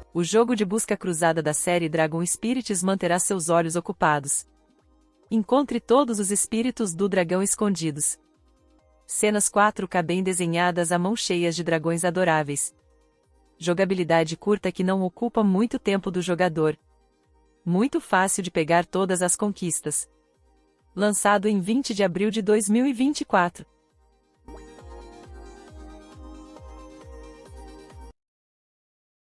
O jogo de busca cruzada da série Dragon Spirits manterá seus olhos ocupados. Encontre todos os espíritos do dragão escondidos. Cenas 4K bem desenhadas à mão cheias de dragões adoráveis. Jogabilidade curta que não ocupa muito tempo do jogador. Muito fácil de pegar todas as conquistas. Lançado em 20 de abril de 2024.